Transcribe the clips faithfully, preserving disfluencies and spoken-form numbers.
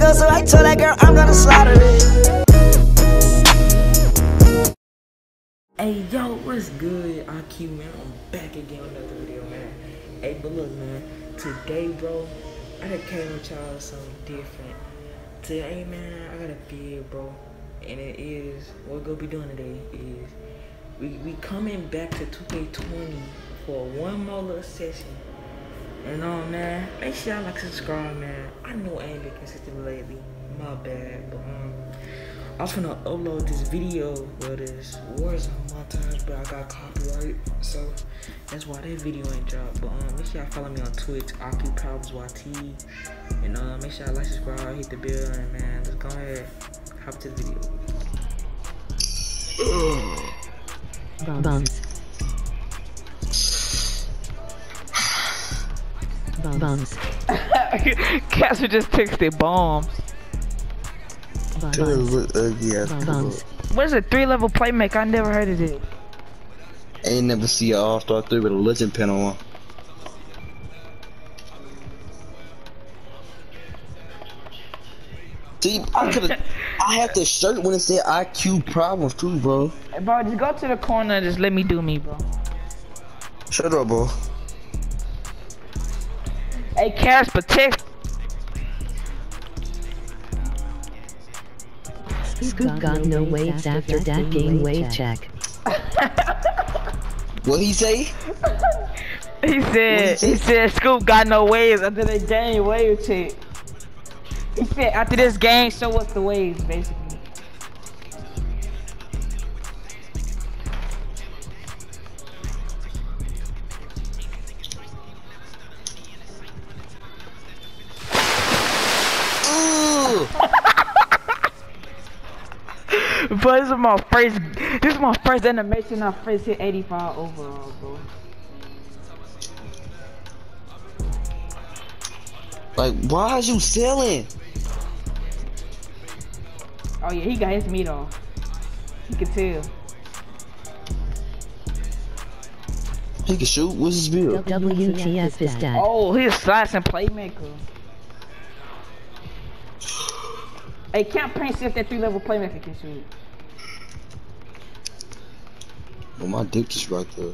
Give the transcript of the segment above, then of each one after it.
love, so I told that girl I'm gonna slaughter it. Hey yo, what's good? I Q, man. I'm back again with another video, man. Hey, but look, man. Today, bro, I done came with y'all with something different. Today, man, I got a video, bro, and it is what we're gonna be doing today is we we coming back to two K twenty for one more little session. And um, man, make sure y'all like, subscribe, man. I know I ain't been consistent lately, my bad, but um, I was finna upload this video, well, this Warzone montage, but I got copyright, so that's why that video ain't dropped. But um, make sure y'all follow me on Twitch, A Q Problems Y T, and uh, make sure y'all like, subscribe, hit the bell, and man, let's go ahead, hop to the video. Bums. Bums. Casper just texted bombs. Bums. Bums. What is a three level playmaker? I never heard of it. Ain't never see an all-star three with a legend pin on. See, I could've, I had the shirt when it said I Q Problems too, bro. Hey, bro, just go to the corner and just let me do me, bro. Shut up, bro. Hey, Casper, text. Scoop got no waves after that game wave check. What he say? He said, he said Scoop got no waves after the game wave check. He said after this game, show us the waves, basically. But this is my first, this is my first animation. I first hit eighty-five overall, bro. Like, why is you selling? Oh yeah, he got his meat off. You can tell. He can shoot. What's his build? W T F is dead. Oh, he's a slashing playmaker. Hey, campaign see if that three level playmaker can shoot. Well, my dick is right there.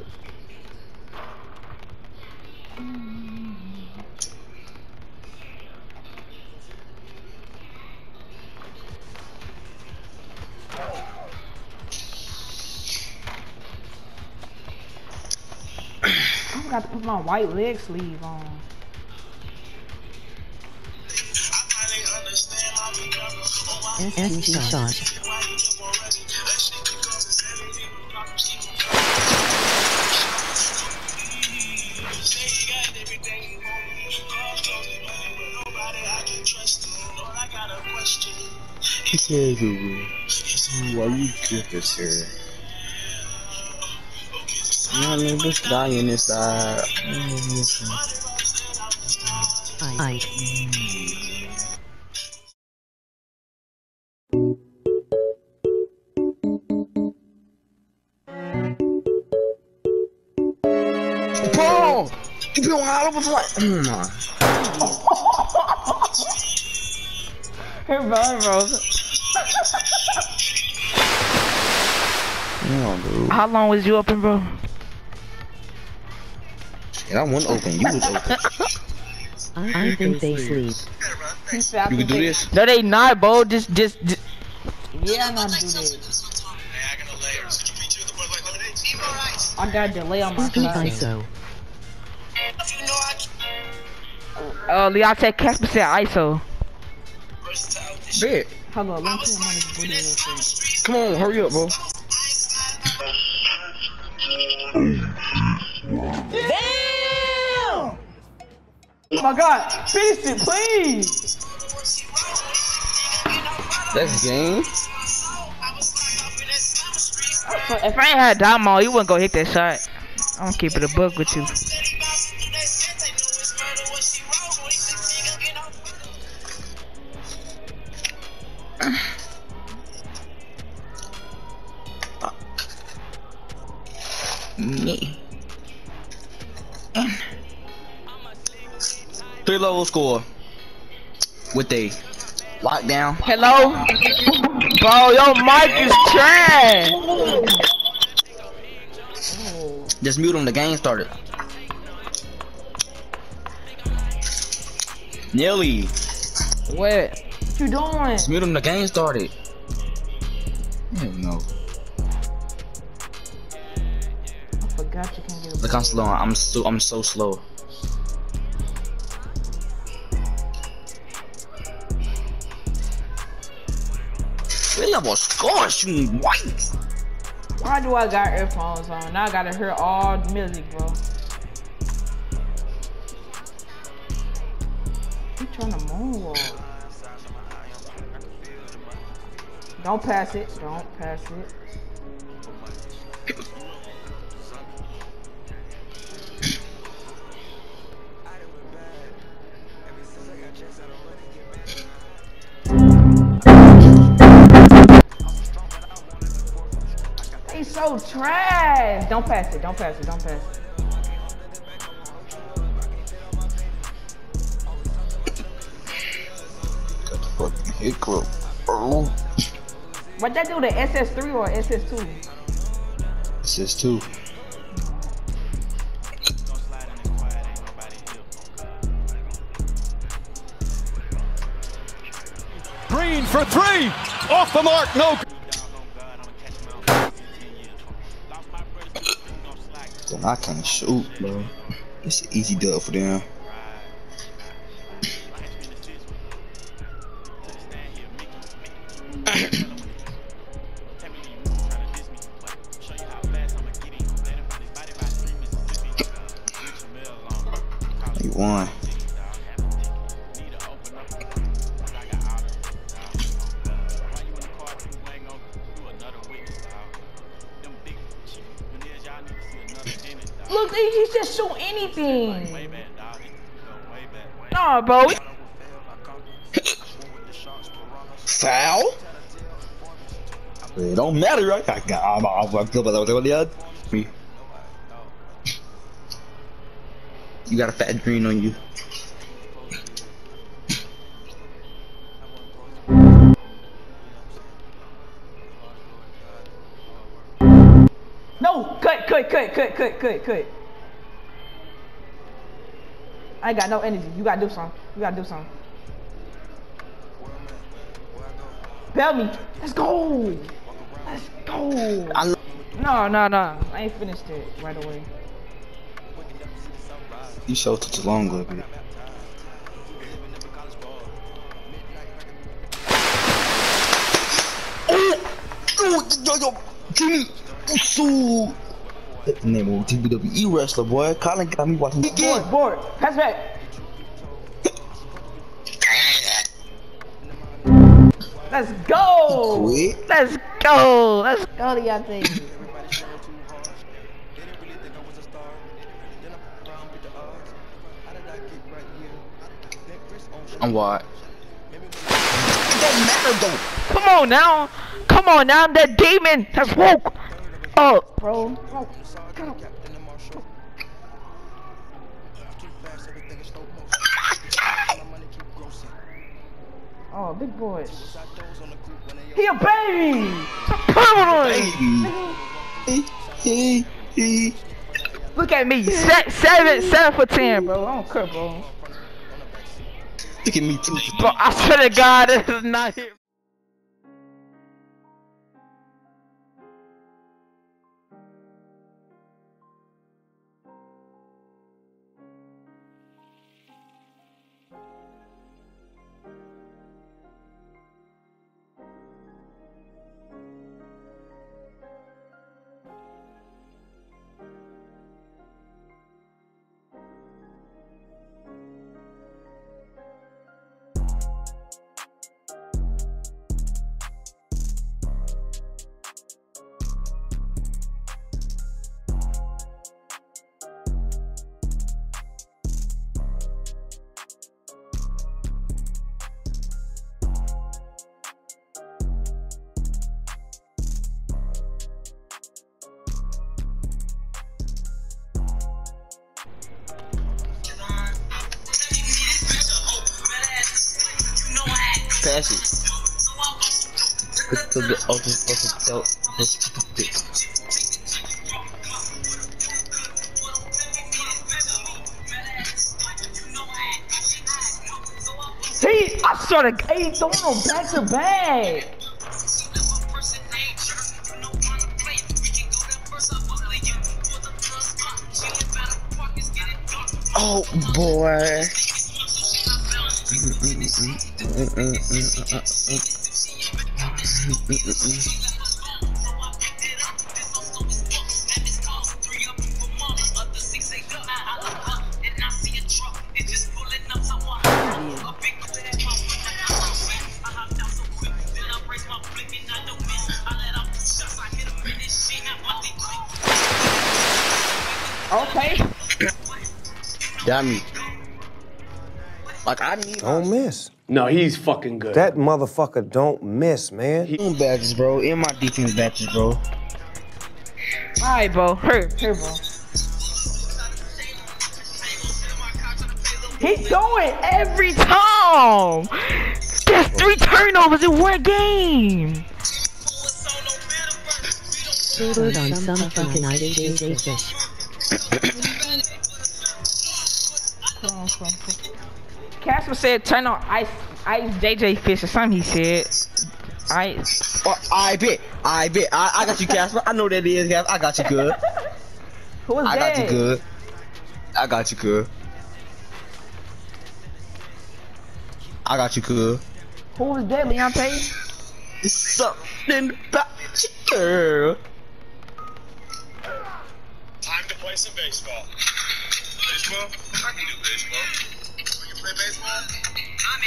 I forgot to put my white leg sleeve on. S M G shot. He said, why you get this here? My neighbor's dying inside. I. Bro! You been all over the place. Hey, bro, bro. Come on, dude. How long was you open, bro? And I wasn't open. You was open. I think they sleep. You can do this? No, they not, bro. Just, just, just. Yeah, I'm not do this. I got delay on my Scoop side. I S O. Uh, Leontay Casper said I S O. Bet. Hold on, let me put him on his booty real quick. Come on, hurry up, bro. Damn! Oh my God, finish it, please! That's game. If I ain't had Damo, you wouldn't go hit that shot. I'm gonna keep it a buck with you. Me. Three level score with a Lockdown. Hello? Bro, your mic is trash. Just mute him. The game started. Nearly. What? What you doing? Just mute him. The game started. Hell no. I forgot you can get a Look, I'm slow. I'm so I'm so slow. Really, I was scoring shooting white. Why do I got earphones on? Now I gotta hear all the music, bro. You trying to moonwalk? Don't pass it. Don't pass it. He's so trash. Don't pass it. Don't pass it. Don't pass it. Got the fucking hiccup, bro. What that do? The S S three or S S two? This is two. Green for three. Off the mark. No. I can't shoot, bro. It's an easy dub for them. You won. Look, he, he just shoot anything. Nah, bro. Foul? It don't matter, right? I got. I'm. I'm good. Me. You got a fat green on you. No, cut, cut, cut, cut, cut, cut, cut. I ain't got no energy. You gotta do something. You gotta do something. Tell me. Let's go. Let's go. I No, no, no. I ain't finished it right away. You so took too long, little bit. Oh, oh, yo, yo, Jimmy, so. That's the name of a T B W E wrestler, boy. Colin got me watching. Board, board. Pass back. Let's go. Quit. Let's go. Let's go, Deontay. I'm what? It don't matter though. Come on now. Come on now. I'm that demon has woke up, bro. Oh, God. Oh, big boy. He a baby. Baby. He, Look at me. Se seven, seven for ten, bro. I don't care, bro. Look at me too. Bro, I swear to God, this is not here. Pass it. Put the the oh, the the the See, I saw the hey, throwing them back to back. Oh boy. Okay. Damn. Like I need. Don't miss. No, he's fucking good. That motherfucker don't miss, man. He badges, bro. In my defense badges, bro. Alright, bro. Here, here, bro. He's going every time. That's three turnovers in one game. Put on some fucking I J J fish. Casper said turn on ice ice J J fish or something he said. Ice. Oh, I bet. I bet. I, I got you, Casper. I know what that is, Casper. I got you good. Who was I that? got you good. I got you good. I got you good. Who was that, Leonte? It's something about you, girl. Time to play some baseball. Baseball? I can do baseball. We can play baseball? I'm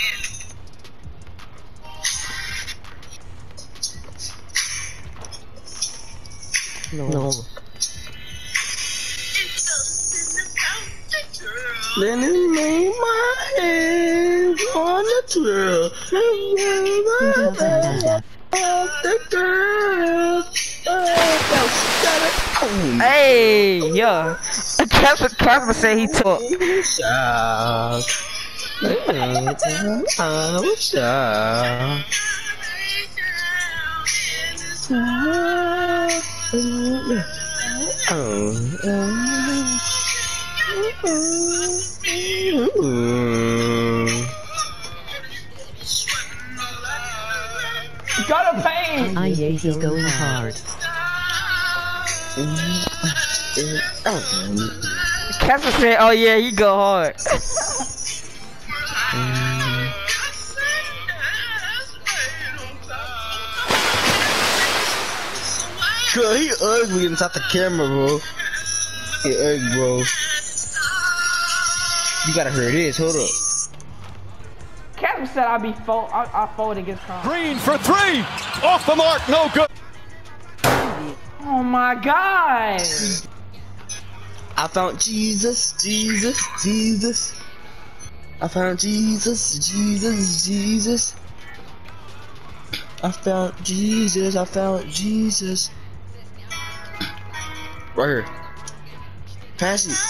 in. No. No. Let me lay my hands on the twirl. The girl. Hey, yeah. Casper, Casper said he took. Shout. I was shout. Gotta pay. I yeah, he's going hard. Casper said, oh yeah, he go hard. Girl, he ugly inside the camera, bro. He ugly, bro. You gotta hear this. Hold up. Casper said I'll be fold. I'll, I'll fold against Tom. Green for three. Off the mark. No good. Oh my God. I found Jesus, Jesus, Jesus. I found Jesus, Jesus, Jesus. I found Jesus, I found Jesus. Right here. Pass it.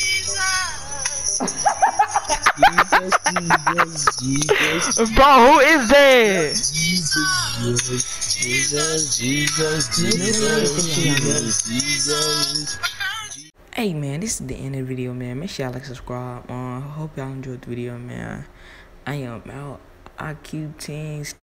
Jesus, Jesus, Jesus. Bro, who is that? Jesus, Jesus, Jesus, Jesus, Jesus, Jesus. Hey man, this is the end of the video, man. Make sure y'all like, subscribe. Uh, hope y'all enjoyed the video, man. I am out. I Q Teens.